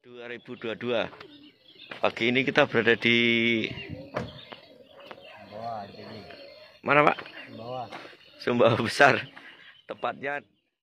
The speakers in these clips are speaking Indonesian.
2022. Pagi ini kita berada di mana, Pak? Sumbawa Besar. Tepatnya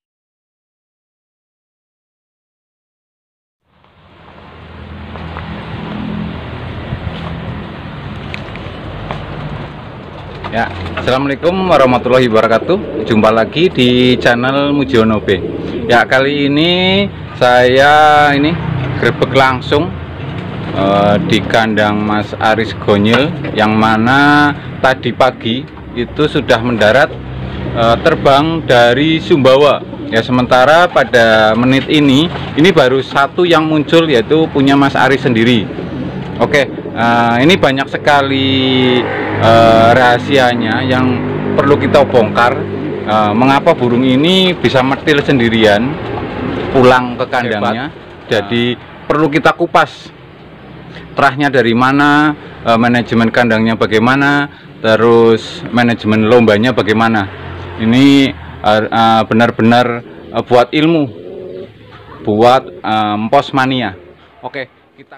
ya. Assalamualaikum warahmatullahi wabarakatuh. Jumpa lagi di channel Mujiono B. Ya, kali ini saya grebek langsung di kandang Mas Aris Gonyil, yang mana tadi pagi itu sudah mendarat terbang dari Sumbawa. Ya, sementara pada menit ini baru satu yang muncul, yaitu punya Mas Aris sendiri. Oke, ini banyak sekali rahasianya yang perlu kita bongkar. Mengapa burung ini bisa metil sendirian pulang ke kandangnya? Jadi perlu kita kupas. Terahnya dari mana, manajemen kandangnya bagaimana, terus manajemen lombanya bagaimana. Ini benar-benar buat ilmu, buat empos mania. Oke, kita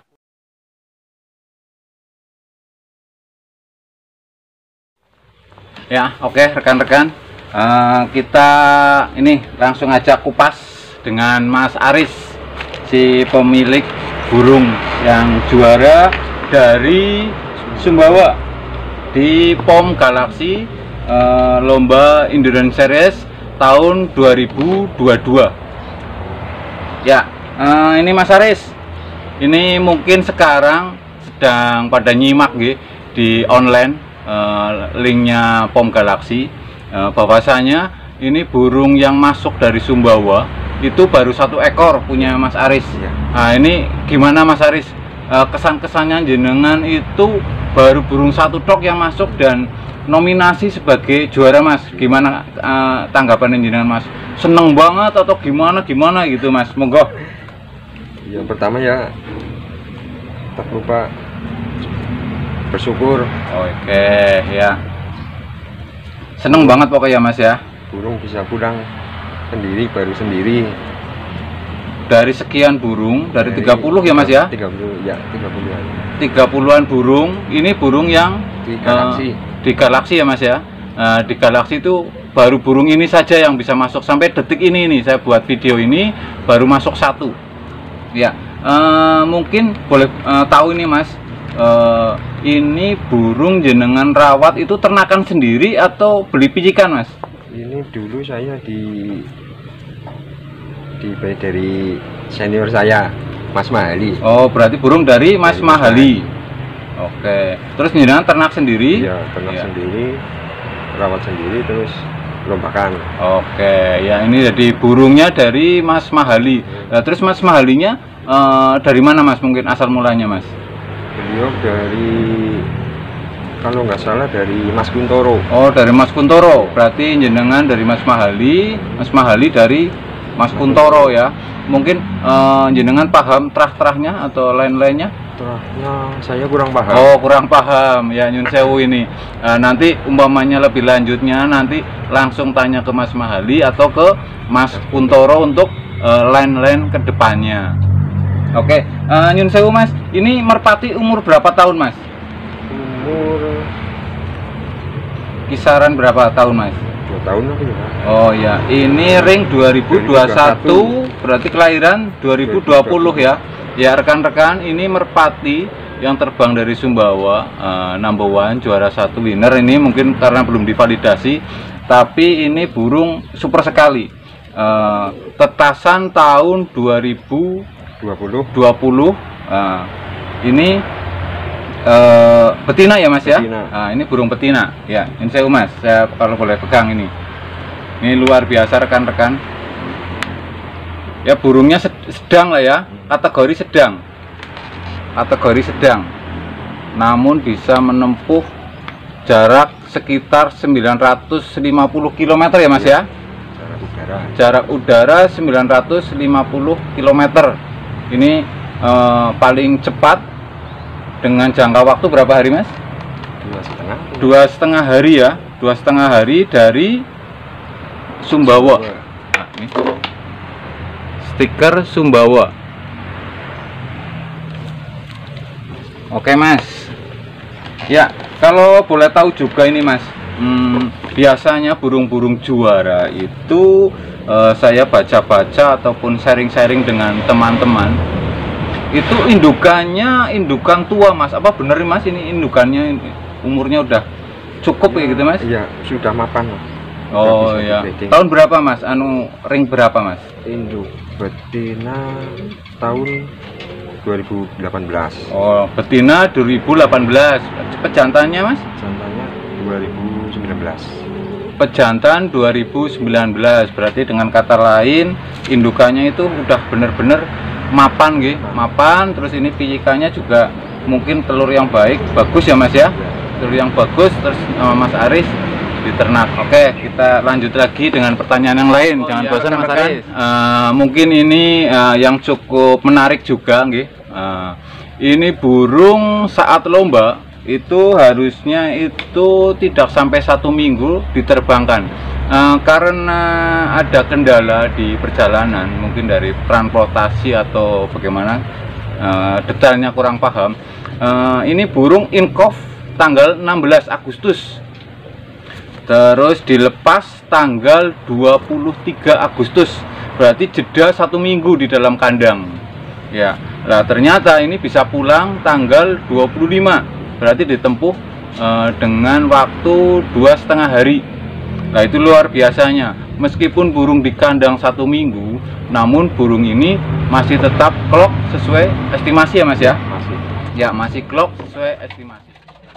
ya, oke rekan-rekan, kita ini langsung aja kupas dengan Mas Aris, si pemilik burung yang juara dari Sumbawa di POM Galaxy lomba Endurance Series tahun 2022. Ya, ini Mas Aris, ini mungkin sekarang sedang pada nyimak di online linknya POM Galaxy, bahwasanya ini burung yang masuk dari Sumbawa itu baru 1 ekor punya Mas Aris. Nah, ini gimana Mas Aris, kesan-kesannya jenengan itu baru burung 1 tok yang masuk dan nominasi sebagai juara, Mas? Gimana tanggapan jenengan, Mas? Seneng banget atau gimana gitu, Mas? Monggo. Yang pertama ya tak lupa bersyukur. Oke, ya. Seneng banget pokoknya, Mas, ya. Burung bisa pulang sendiri, baru sendiri. Dari sekian burung, dari 30 ya, Mas, ya? 30, ya, 30-an. 30-an burung, ini burung yang Di Galaxy. Di Galaxy ya, Mas, ya. Di Galaxy itu baru burung ini saja yang bisa masuk. Sampai detik ini nih, saya buat video ini baru masuk 1. Ya, mungkin boleh tahu ini, Mas, ini burung jenengan rawat itu ternakan sendiri atau beli picikan, Mas? Ini dulu saya dibayar dari senior saya, Mas Mahali. Oh, berarti burung dari Mas Mahali. Oke. Terus jenengan ternak sendiri? Iya, ternak sendiri, rawat sendiri, terus lombakan. Oke, ya ini jadi burungnya dari Mas Mahali. Terus Mas Mahalinya dari mana, Mas? Mungkin asal mulanya, Mas? Beliau dari, kalau nggak salah dari Mas Kuntoro. Oh, dari Mas Kuntoro. Berarti jenengan dari Mas Mahali dari Mas Kuntoro ya. Mungkin jenengan paham terah-terahnya atau lain-lainnya? Terahnya saya kurang paham. Oh, kurang paham ya, nyun sewu ini. Nanti umpamanya lebih lanjutnya nanti langsung tanya ke Mas Mahali atau ke Mas Kuntoro untuk lain-lain ke depannya. Oke, nyun sewu, Mas. Ini merpati umur berapa tahun, Mas? Umur Kisaran berapa tahun, Mas? 2 tahun apa ya? Oh ya, ini ring 2021, berarti kelahiran 2020 ya. Ya rekan-rekan, ini merpati yang terbang dari Sumbawa, number 1, juara 1, winner. Ini mungkin karena belum divalidasi, tapi ini burung super sekali. Tetasan tahun 2020. Ini betina ya, Mas, ya? Betina. Nah, ini burung betina ya. Ini saya, Mas, saya kalau boleh pegang ini luar biasa rekan-rekan ya. Burungnya sedang lah ya, kategori sedang, namun bisa menempuh jarak sekitar 950 km ya, Mas, ya? Jarak udara 950 km. Ini paling cepat dengan jangka waktu berapa hari, Mas? 2,5 hari ya. 2,5 hari dari Sumbawa. Nah, ini stiker Sumbawa. Oke Mas. Ya, kalau boleh tahu juga ini Mas, biasanya burung-burung juara itu saya baca-baca ataupun sharing-sharing dengan teman-teman, itu indukan tua Mas. Apa bener Mas ini indukannya umurnya udah cukup ya gitu Mas? Iya, sudah mapan. Oh iya. Tahun berapa Mas? Ring berapa Mas? Induk betina tahun 2018. Oh, betina 2018. Pejantannya Mas? Jantannya 2019. Pejantan 2019. Berarti dengan kata lain indukannya itu udah bener-bener mapan gitu. Mapan, terus ini pijikannya juga mungkin telur yang bagus ya Mas ya? Telur yang bagus, terus Mas Aris diternak. Oke, kita lanjut lagi dengan pertanyaan yang lain. Jangan bosan Mas Aris. Mungkin ini yang cukup menarik juga, nggih. Ini burung saat lomba itu harusnya itu tidak sampai 1 minggu diterbangkan. Karena ada kendala di perjalanan, mungkin dari transportasi atau bagaimana, detailnya kurang paham. Ini burung inkof tanggal 16 Agustus. Terus dilepas tanggal 23 Agustus. Berarti jeda 1 minggu di dalam kandang. Ya, nah ternyata ini bisa pulang tanggal 25. Berarti ditempuh dengan waktu 2,5 hari. Nah itu luar biasanya. Meskipun burung di kandang 1 minggu, namun burung ini masih tetap klok sesuai estimasi ya Mas ya? Masih. Ya masih klok sesuai estimasi.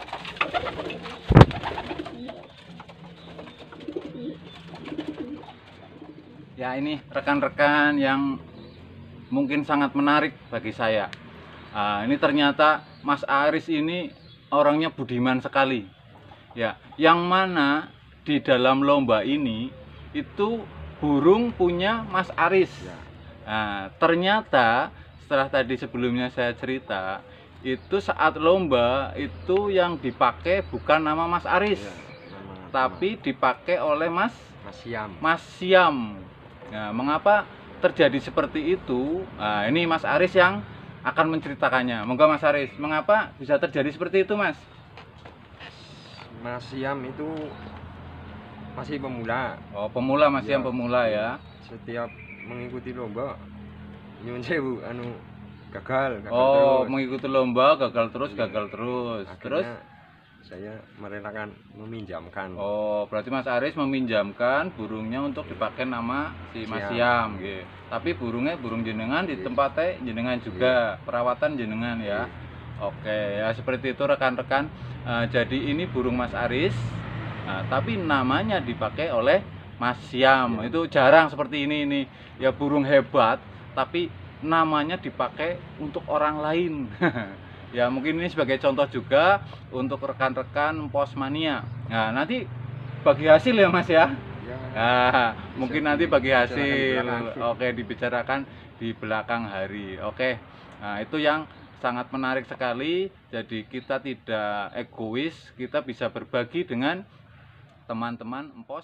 Ya ini rekan-rekan yang mungkin sangat menarik bagi saya. Ini ternyata Mas Aris ini orangnya budiman sekali. Ya, yang mana di dalam lomba ini itu burung punya Mas Aris. Ternyata setelah tadi sebelumnya saya cerita, itu saat lomba itu yang dipakai bukan nama Mas Aris, tapi dipakai oleh Mas Siam. Nah, mengapa terjadi seperti itu? Nah, ini Mas Aris yang akan menceritakannya. Moga Mas Aris, mengapa bisa terjadi seperti itu, Mas? Mas Siam itu masih pemula. Oh, pemula, Mas Siam pemula ya. Setiap mengikuti lomba nyun sewu gagal terus. Mengikuti lomba gagal terus. Akhirnya, terus saya merelakan meminjamkan. Oh, berarti Mas Aris meminjamkan burungnya untuk dipakai nama si Mas Siam gitu. Tapi burungnya burung jenengan di tempatnya jenengan juga, perawatan jenengan ya. Oke, ya seperti itu rekan-rekan. Jadi ini burung Mas Aris, tapi namanya dipakai oleh Mas Siam. Itu jarang seperti ini. Ya burung hebat, tapi namanya dipakai untuk orang lain. Ya mungkin ini sebagai contoh juga untuk rekan-rekan Posmania. Nah nanti bagi hasil ya Mas ya. Mungkin nanti bagi hasil. Oke, dibicarakan di belakang hari. Oke. Nah itu yang sangat menarik sekali. Jadi kita tidak egois, kita bisa berbagi dengan teman-teman Empos.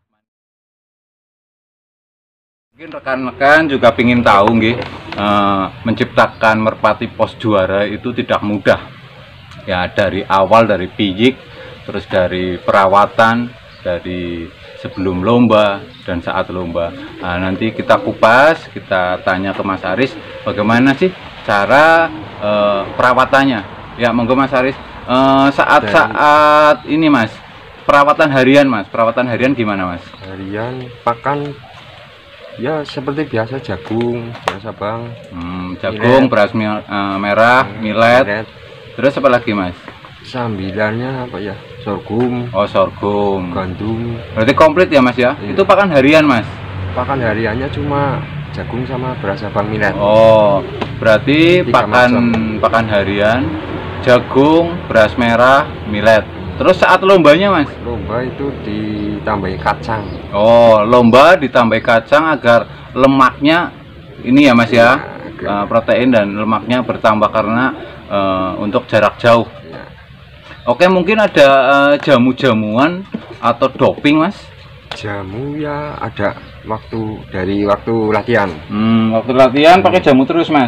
Mungkin rekan-rekan juga ingin tahu nggih, menciptakan merpati pos juara itu tidak mudah. Ya dari awal, dari pijik, terus dari perawatan, dari sebelum lomba dan saat lomba. Nah, nanti kita kupas, kita tanya ke Mas Aris bagaimana sih cara perawatannya. Ya monggo Mas Aris, saat ini Mas, perawatan harian Mas, perawatan harian gimana Mas? Harian pakan ya seperti biasa, jagung biasa Bang. Jagung, beras merah, millet. Terus apa lagi Mas? Sambilannya apa ya? Sorghum. Oh sorghum, gandum. Berarti komplit ya Mas ya? Itu pakan harian Mas? Pakan hariannya cuma jagung sama beras abang millet. Oh berarti pakan harian jagung, beras merah, millet. Terus saat lombanya Mas? Lomba itu ditambahi kacang. Oh, lomba ditambahi kacang agar lemaknya ini ya Mas ya, protein dan lemaknya bertambah karena untuk jarak jauh. Ya. Oke, mungkin ada jamu-jamuan atau doping Mas? Jamu ya ada dari waktu latihan. Waktu latihan pakai jamu terus Mas?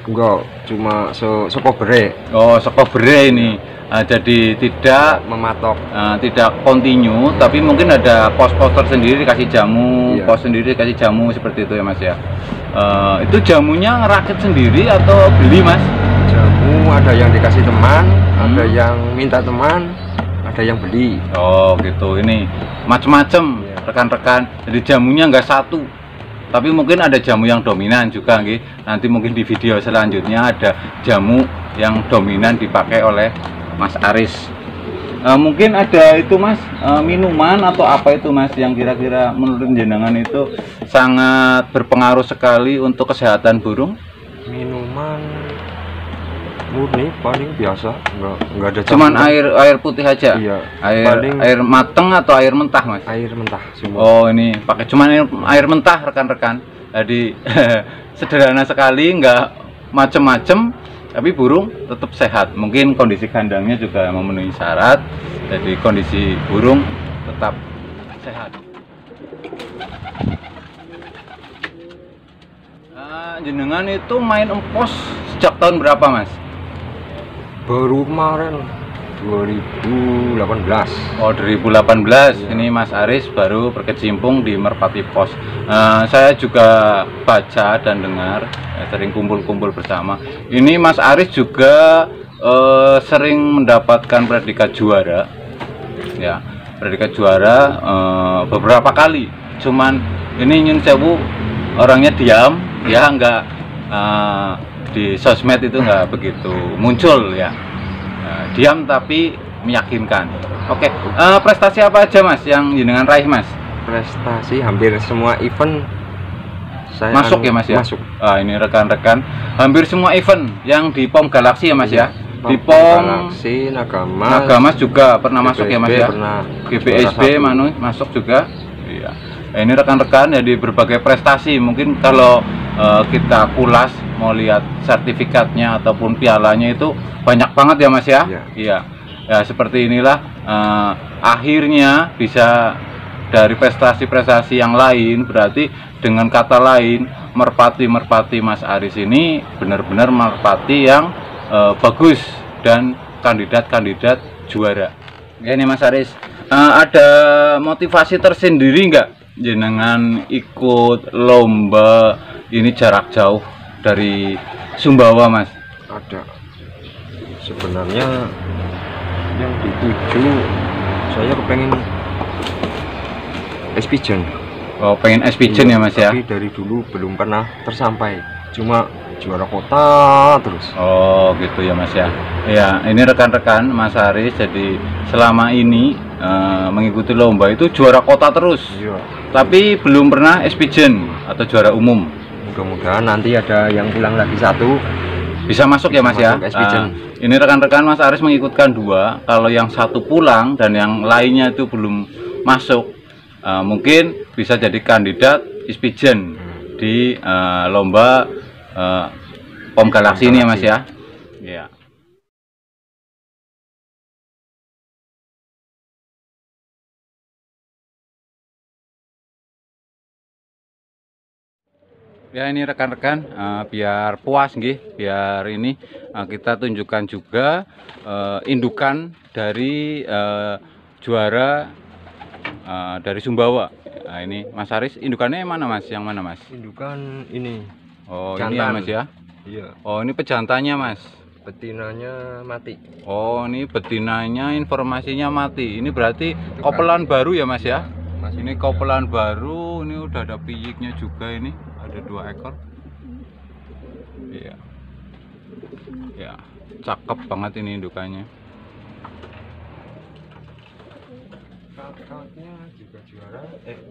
Enggak, cuma sekobere Oh, sekobere ini. Jadi tidak mematok. tidak kontinu, tapi mungkin ada pos-pos tersendiri dikasih jamu, Iya. pos sendiri dikasih jamu seperti itu ya Mas ya. Itu jamunya ngerakit sendiri atau beli Mas? Jamu ada yang dikasih teman, ada yang minta teman, ada yang beli. Oh gitu, ini macem-macem Iya. rekan-rekan. Jadi jamunya nggak satu, tapi mungkin ada jamu yang dominan juga, nggih. Nanti mungkin di video selanjutnya ada jamu yang dominan dipakai oleh Mas Aris. Mungkin ada itu Mas, minuman atau apa itu Mas yang kira-kira menurut jenengan itu sangat berpengaruh sekali untuk kesehatan burung? Minuman murni paling biasa, enggak ada Cuman campuran. air putih aja. Iya, Air air mateng atau air mentah Mas? air mentah semua. Oh ini pakai cuman air mentah rekan-rekan. Jadi sederhana sekali, nggak macem-macem, tapi burung tetap sehat. Mungkin kondisi kandangnya juga memenuhi syarat, jadi kondisi burung tetap sehat. Jenengan itu main empos sejak tahun berapa Mas? Baru kemarin 2018. Oh 2018, Iya. ini Mas Aris baru berkecimpung di Merpati Pos. Saya juga baca dan dengar, sering kumpul-kumpul bersama. Ini Mas Aris juga sering mendapatkan predikat juara, ya predikat juara beberapa kali. Cuman ini Nyun Sewu orangnya diam, ya nggak di sosmed itu nggak begitu muncul ya. Diam tapi meyakinkan. Oke, prestasi apa aja Mas yang jenengan raih Mas? Prestasi hampir semua event saya Masuk ya Mas ya? Masuk. Ini rekan-rekan, hampir semua event yang di POM Galaxy ya Mas ya? Di POM POM Galaxy, Nagamas, Nagamas juga pernah masuk ya Mas ya? Pernah. GBSB juara Manu masuk juga. Iya. Ini rekan-rekan jadi berbagai prestasi. Mungkin kalau kita kulas mau lihat sertifikatnya ataupun pialanya itu banyak banget ya Mas ya? Iya. Iya. Ya seperti inilah akhirnya bisa dari prestasi-prestasi yang lain. Berarti dengan kata lain merpati Mas Aris ini benar-benar merpati yang bagus dan kandidat juara. Ya ini Mas Aris, ada motivasi tersendiri nggak jenengan ikut lomba ini jarak jauh dari Sumbawa Mas? Ada. Sebenarnya yang dituju saya kepengen Espigen. Oh pengen Espigen ya Mas ya? Tapi dari dulu belum pernah tersampai. Cuma juara kota terus. Oh gitu ya Mas ya. Ya ini rekan-rekan Mas Aris jadi selama ini mengikuti lomba itu juara kota terus. Iya. Tapi belum pernah Espigen atau juara umum. Mudah-mudahan nanti ada yang pulang lagi satu. Bisa masuk ya Mas ya. Masuk Espigen. Ini rekan-rekan Mas Aris mengikutkan dua. Kalau yang satu pulang dan yang lainnya itu belum masuk, mungkin bisa jadi kandidat Espigen di lomba POM Galaxy ini ya Mas ya. Iya. Ya ini rekan-rekan, biar puas nggih, biar ini kita tunjukkan juga indukan dari juara dari Sumbawa. Nah, ini Mas Aris, indukannya yang mana Mas? Yang mana Mas? Indukan ini. Oh Jantan. ini ya Mas ya. Iya. Oh ini pejantannya Mas. Betinanya mati. Oh ini betinanya informasinya mati. Ini berarti kopelan baru ya Mas ya. Ini kopelan baru, ini udah ada piyiknya juga ini. Ada 2 ekor. Iya. Ya, cakep banget ini indukannya. Kakaknya juga juara.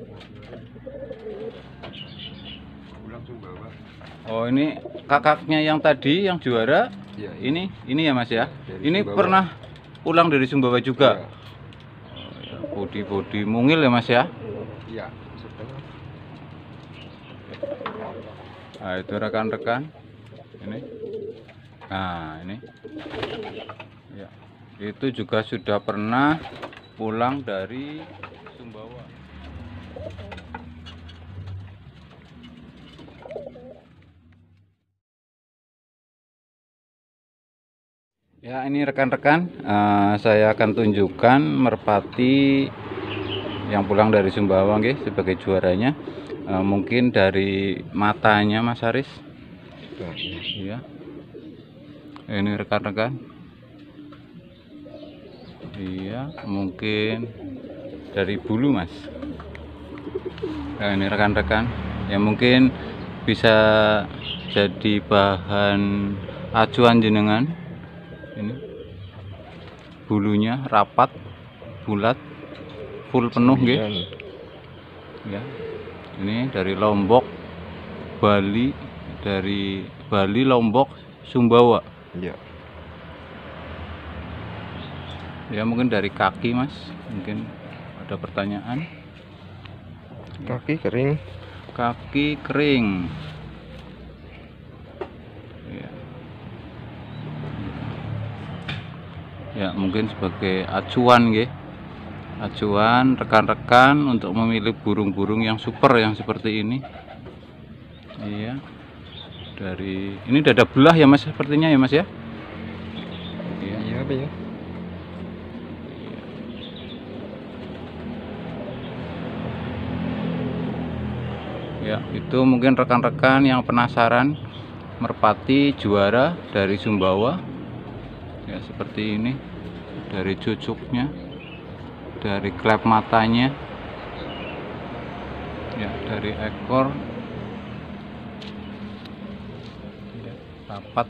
Pulang Sumbawa. Oh, ini kakaknya yang tadi yang juara. Iya, Ini ya Mas ya. Dari Ini Sumbawa. pernah pulang dari Sumbawa juga. Iya. Bodi mungil ya Mas ya. Iya, sudah. Nah, itu rekan-rekan. Ini. Nah, ini. Ya. Itu juga sudah pernah pulang dari Sumbawa. Ya, ini rekan-rekan, saya akan tunjukkan merpati yang pulang dari Sumbawa nggih sebagai juaranya. Mungkin dari matanya Mas Haris. Iya. Ini rekan-rekan. Iya, mungkin dari bulu Mas. Nah, ini rekan-rekan, ya mungkin bisa jadi bahan acuan jenengan. Ini bulunya rapat, bulat, full penuh nggih. Ya. Ini dari Lombok, Bali, dari Bali, Lombok, Sumbawa. Iya. Ya, mungkin dari kaki Mas, mungkin ada pertanyaan. Kaki kering. Kaki kering. Ya. Ya, mungkin sebagai acuan nggih. Acuan rekan-rekan untuk memilih burung-burung yang super yang seperti ini. Iya. Dari ini dada belah ya Mas, sepertinya ya Mas ya. Iya. Iya, apa ya? Ya, itu mungkin rekan-rekan yang penasaran merpati juara dari Sumbawa. Ya, seperti ini. Dari cucuknya, dari klep matanya, ya, dari ekor, ya, rapat.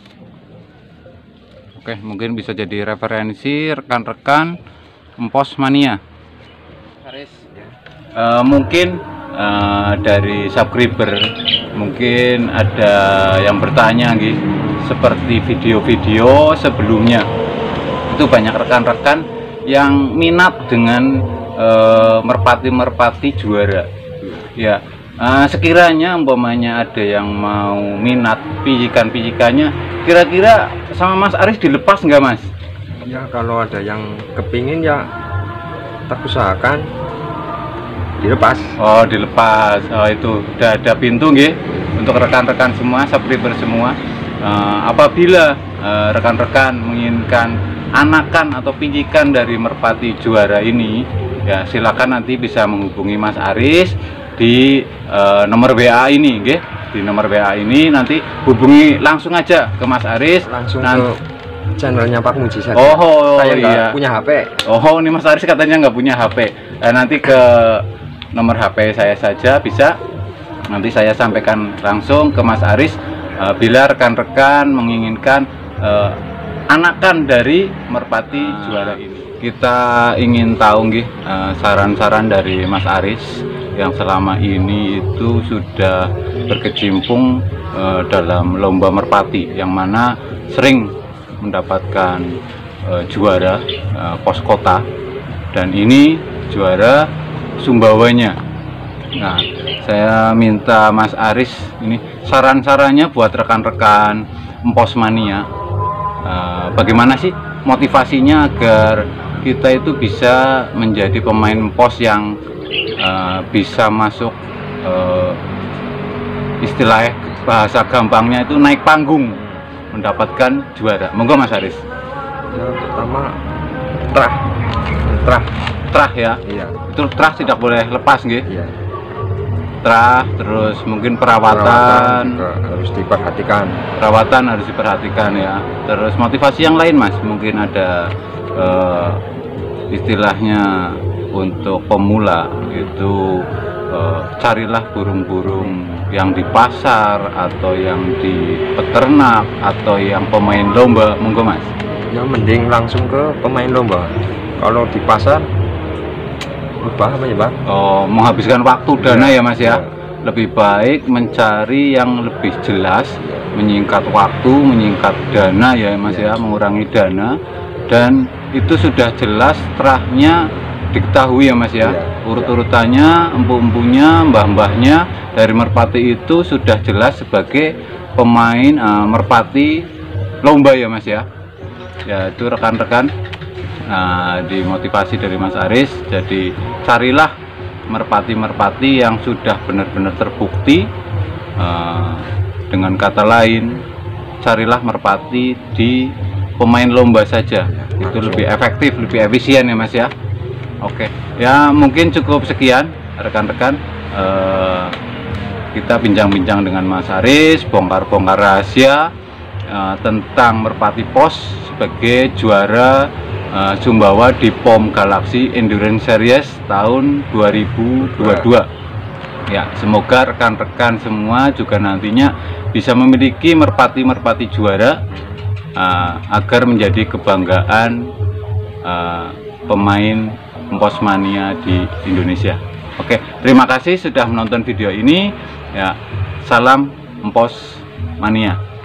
Oke, mungkin bisa jadi referensi rekan-rekan empos mania. Mungkin dari subscriber mungkin ada yang bertanya gitu, seperti video-video sebelumnya itu banyak rekan-rekan yang minat dengan merpati-merpati juara. Ya, sekiranya umpamanya ada yang mau minat pijikan-pijikannya, kira-kira sama Mas Aris dilepas nggak Mas? Ya, kalau ada yang kepingin ya terusahakan dilepas. Oh, dilepas. Oh, itu udah ada pintu nggih untuk rekan-rekan semua, subscriber semua. Apabila rekan-rekan menginginkan anakan atau pijikan dari merpati juara ini, ya silakan nanti bisa menghubungi Mas Aris di nomor WA ini, nggih. Di nomor WA ini nanti hubungi langsung aja ke Mas Aris. Langsung ke channelnya Pak Muji saja. Oh, saya nggak iya. punya HP. Oh, ini Mas Aris katanya nggak punya HP. Nanti ke nomor HP saya saja bisa. Nanti saya sampaikan langsung ke Mas Aris bila rekan-rekan menginginkan anakan dari merpati juara ini. Kita ingin tahu nggih saran-saran dari Mas Aris yang selama ini itu sudah berkecimpung dalam lomba merpati yang mana sering mendapatkan juara pos kota, dan ini juara Sumbawanya. Nah, saya minta Mas Aris ini saran-sarannya buat rekan-rekan empos mania. Bagaimana sih motivasinya agar kita itu bisa menjadi pemain empos yang bisa masuk, istilahnya bahasa gampangnya itu naik panggung mendapatkan juara. Monggo Mas Aris. Ya, pertama Trah ya. Iya. Itu trah tidak boleh lepas nggih. Iya. Trah, terus mungkin perawatan juga harus diperhatikan. Perawatan harus diperhatikan ya. Terus motivasi yang lain Mas, mungkin ada istilahnya untuk pemula itu carilah burung-burung yang di pasar atau yang di peternak atau yang pemain lomba. Monggo Mas. Ya, mending langsung ke pemain lomba. Kalau di pasar apa ya Bang? Oh, menghabiskan waktu dana ya Mas ya. Ya. Lebih baik mencari yang lebih jelas, menyingkat waktu, menyingkat dana ya Mas ya, mengurangi dana, dan itu sudah jelas terahnya diketahui ya Mas ya. Urut-urutannya, empu-empunya, mbah-mbahnya dari merpati itu sudah jelas sebagai pemain merpati lomba ya Mas ya. Ya, itu rekan-rekan dimotivasi dari Mas Aris. Jadi carilah merpati-merpati yang sudah benar-benar terbukti. Dengan kata lain, carilah merpati di pemain lomba saja. Ya, Itu langsung. lebih efektif, lebih efisien ya Mas ya. Oke, ya mungkin cukup sekian rekan-rekan. Kita bincang-bincang dengan Mas Aris, bongkar-bongkar rahasia tentang Merpati Pos sebagai juara Sumbawa di POM Galaxy Endurance Series tahun 2022. Ya, semoga rekan-rekan semua juga nantinya bisa memiliki merpati-merpati juara agar menjadi kebanggaan pemain Emposmania di Indonesia. Oke, terima kasih sudah menonton video ini. Ya, salam Emposmania.